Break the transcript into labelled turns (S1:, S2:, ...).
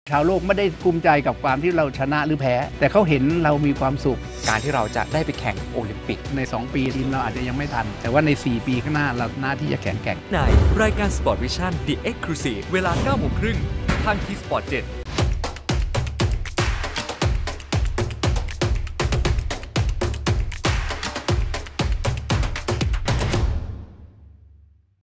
S1: ชาวโลกไม่ได้ภูมิใจกับความที่เราชนะหรือแพ้แต่เขาเห็นเรามีความสุข
S2: การที่เราจะได้ไปแข่งโอลิมปิก
S1: ใน2 ปีทีมเราอาจจะยังไม่ทันแต่ว่าใน4 ปีข้างหน้าเราหน้าที่จะแข็งแกร่ง
S3: ในรายการ Sport Vision The Exclusive เวลา 9:30 น.ทาง T Sport 7